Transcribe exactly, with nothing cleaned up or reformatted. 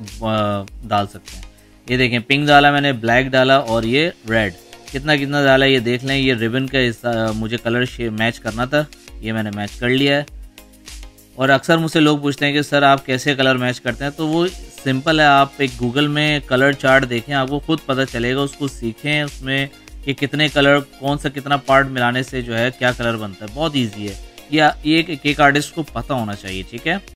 डाल सकते हैं। ये देखें पिंक डाला मैंने, ब्लैक डाला और ये रेड, कितना कितना डाला ये देख लें। ये रिबन का हिस्सा मुझे कलर मैच करना था, ये मैंने मैच कर लिया है। और अक्सर मुझसे लोग पूछते हैं कि सर आप कैसे कलर मैच करते हैं, तो वो सिंपल है, आप एक गूगल में कलर चार्ट देखें, आपको खुद पता चलेगा, उसको सीखें, उसमें कि कितने कलर कौन सा कितना पार्ट मिलाने से जो है क्या कलर बनता है। बहुत ईजी है, या ये एक केक आर्टिस्ट को पता होना चाहिए, ठीक है।